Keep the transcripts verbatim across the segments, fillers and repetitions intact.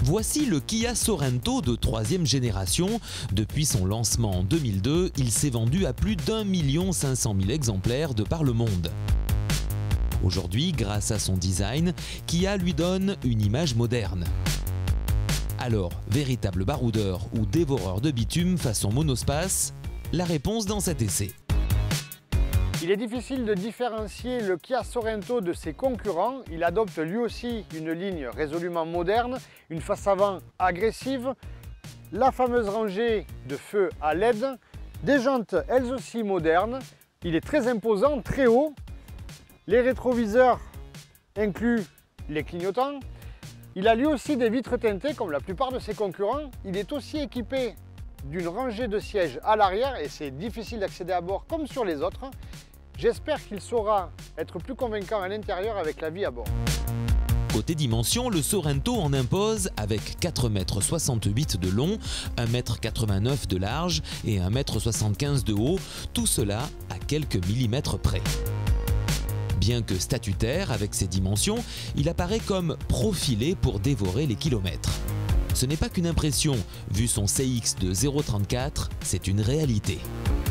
Voici le Kia Sorento de troisième génération. Depuis son lancement en deux mille deux, il s'est vendu à plus d'un million cinq cent mille exemplaires de par le monde. Aujourd'hui, grâce à son design, Kia lui donne une image moderne. Alors, véritable baroudeur ou dévoreur de bitume façon monospace? La réponse dans cet essai. Il est difficile de différencier le Kia Sorento de ses concurrents. Il adopte lui aussi une ligne résolument moderne, une face avant agressive, la fameuse rangée de feux à L E D, des jantes elles aussi modernes. Il est très imposant, très haut. Les rétroviseurs incluent les clignotants. Il a lui aussi des vitres teintées comme la plupart de ses concurrents. Il est aussi équipé d'une rangée de sièges à l'arrière et c'est difficile d'accéder à bord comme sur les autres. J'espère qu'il saura être plus convaincant à l'intérieur avec la vie à bord. Côté dimension, le Sorento en impose avec quatre mètres soixante-huit de long, un mètre quatre-vingt-neuf de large et un mètre soixante-quinze de haut, tout cela à quelques millimètres près. Bien que statutaire avec ses dimensions, il apparaît comme profilé pour dévorer les kilomètres. Ce n'est pas qu'une impression, vu son C X de zéro virgule trente-quatre, c'est une réalité.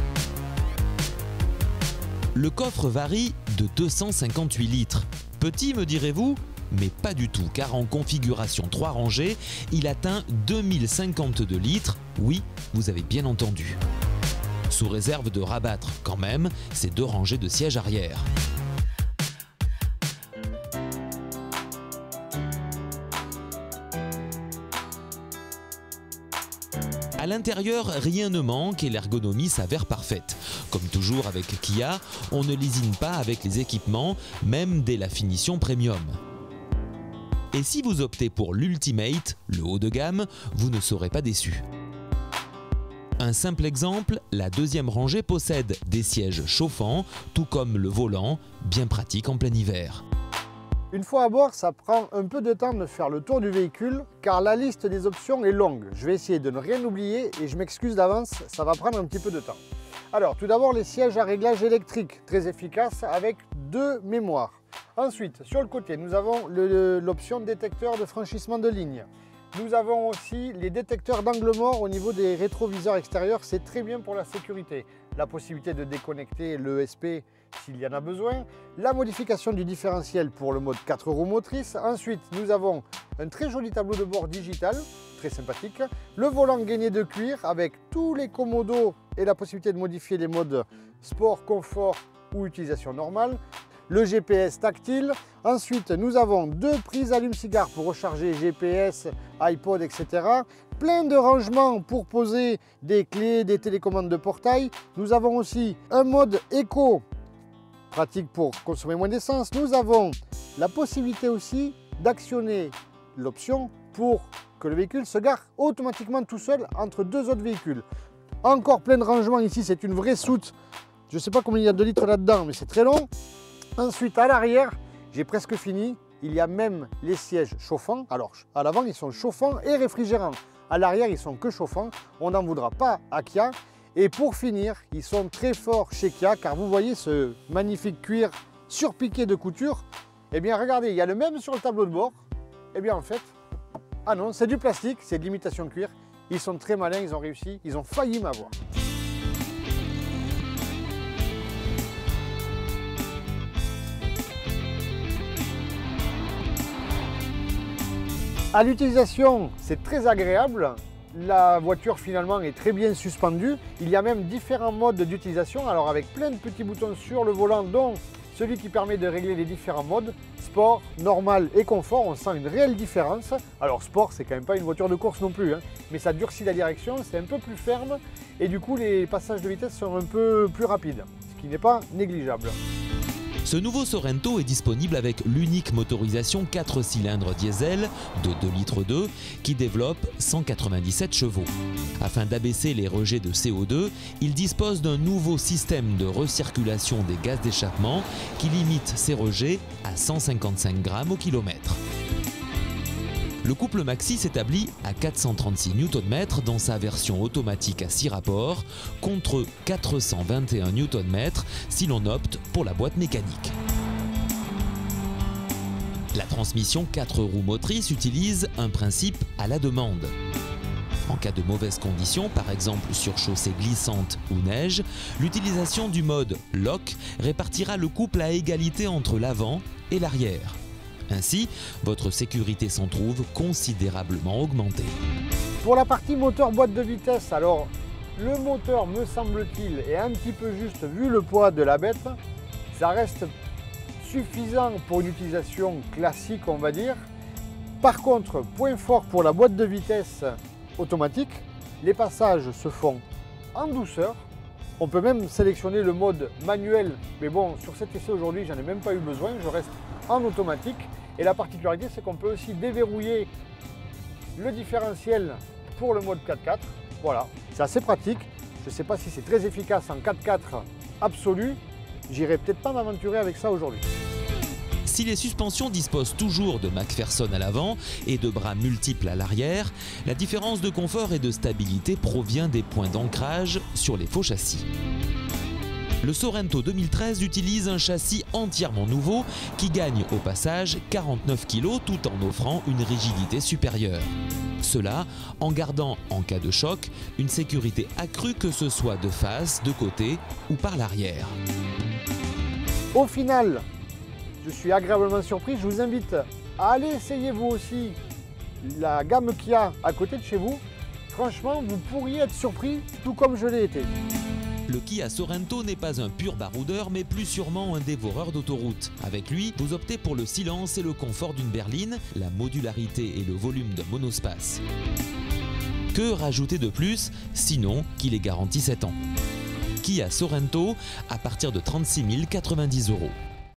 Le coffre varie de deux cent cinquante-huit litres. Petit, me direz-vous? Mais pas du tout, car en configuration trois rangées, il atteint deux mille cinquante-deux litres. Oui, vous avez bien entendu. Sous réserve de rabattre quand même ces deux rangées de sièges arrière. À l'intérieur, rien ne manque et l'ergonomie s'avère parfaite. Comme toujours avec Kia, on ne lésine pas avec les équipements, même dès la finition premium. Et si vous optez pour l'Ultimate, le haut de gamme, vous ne serez pas déçu. Un simple exemple, la deuxième rangée possède des sièges chauffants, tout comme le volant, bien pratique en plein hiver. Une fois à bord, ça prend un peu de temps de faire le tour du véhicule car la liste des options est longue. Je vais essayer de ne rien oublier et je m'excuse d'avance, ça va prendre un petit peu de temps. Alors, tout d'abord, les sièges à réglage électrique, très efficaces avec deux mémoires. Ensuite, sur le côté, nous avons l'option détecteur de franchissement de ligne. Nous avons aussi les détecteurs d'angle mort au niveau des rétroviseurs extérieurs, c'est très bien pour la sécurité. La possibilité de déconnecter l'E S P s'il y en a besoin, la modification du différentiel pour le mode quatre roues motrices. Ensuite, nous avons un très joli tableau de bord digital, très sympathique, le volant gainé de cuir avec tous les commodos et la possibilité de modifier les modes sport, confort ou utilisation normale, le G P S tactile. Ensuite, nous avons deux prises allume-cigare pour recharger G P S, iPod, et cetera. Plein de rangements pour poser des clés, des télécommandes de portail. Nous avons aussi un mode éco, pratique pour consommer moins d'essence. Nous avons la possibilité aussi d'actionner l'option pour que le véhicule se gare automatiquement tout seul entre deux autres véhicules. Encore plein de rangements ici, c'est une vraie soute. Je ne sais pas combien il y a de litres là-dedans, mais c'est très long. Ensuite, à l'arrière, j'ai presque fini. Il y a même les sièges chauffants. Alors, à l'avant, ils sont chauffants et réfrigérants. À l'arrière, ils sont que chauffants. On n'en voudra pas à Kia. Et pour finir, ils sont très forts chez Kia, car vous voyez ce magnifique cuir surpiqué de couture. Eh bien, regardez, il y a le même sur le tableau de bord. Eh bien, en fait, ah non, c'est du plastique, c'est de l'imitation cuir. Ils sont très malins, ils ont réussi, ils ont failli m'avoir. À l'utilisation, c'est très agréable. La voiture finalement est très bien suspendue. Il y a même différents modes d'utilisation, alors avec plein de petits boutons sur le volant, dont celui qui permet de régler les différents modes, sport, normal et confort. On sent une réelle différence. Alors sport, c'est quand même pas une voiture de course non plus, hein, mais ça durcit la direction, c'est un peu plus ferme et du coup les passages de vitesse sont un peu plus rapides, ce qui n'est pas négligeable. Ce nouveau Sorento est disponible avec l'unique motorisation quatre cylindres diesel de deux virgule deux litres qui développe cent quatre-vingt-dix-sept chevaux. Afin d'abaisser les rejets de C O deux, il dispose d'un nouveau système de recirculation des gaz d'échappement qui limite ces rejets à cent cinquante-cinq grammes au kilomètre. Le couple maxi s'établit à quatre cent trente-six newtons-mètres dans sa version automatique à six rapports, contre quatre cent vingt et un newtons-mètres si l'on opte pour la boîte mécanique. La transmission quatre roues motrices utilise un principe à la demande. En cas de mauvaises conditions, par exemple sur chaussée glissante ou neige, l'utilisation du mode lock répartira le couple à égalité entre l'avant et l'arrière. Ainsi, votre sécurité s'en trouve considérablement augmentée. Pour la partie moteur boîte de vitesse, alors le moteur, me semble-t-il, est un petit peu juste vu le poids de la bête. Ça reste suffisant pour une utilisation classique, on va dire. Par contre, point fort pour la boîte de vitesse automatique, les passages se font en douceur. On peut même sélectionner le mode manuel, mais bon, sur cet essai aujourd'hui, j'en ai même pas eu besoin, je reste en automatique. Et la particularité, c'est qu'on peut aussi déverrouiller le différentiel pour le mode quatre quatre. Voilà, c'est assez pratique. Je ne sais pas si c'est très efficace en quatre quatre absolu. J'irai peut-être pas m'aventurer avec ça aujourd'hui. Si les suspensions disposent toujours de McPherson à l'avant et de bras multiples à l'arrière, la différence de confort et de stabilité provient des points d'ancrage sur les faux châssis. Le Sorento deux mille treize utilise un châssis entièrement nouveau qui gagne au passage quarante-neuf kilos tout en offrant une rigidité supérieure. Cela en gardant, en cas de choc, une sécurité accrue que ce soit de face, de côté ou par l'arrière. Au final, je suis agréablement surpris. Je vous invite à aller essayer vous aussi la gamme qu'il y a à côté de chez vous. Franchement, vous pourriez être surpris, tout comme je l'ai été. Le Kia Sorento n'est pas un pur baroudeur, mais plus sûrement un dévoreur d'autoroute. Avec lui, vous optez pour le silence et le confort d'une berline, la modularité et le volume d'un monospace. Que rajouter de plus, sinon qu'il est garanti sept ans? Kia Sorento à partir de trente-six mille quatre-vingt-dix euros.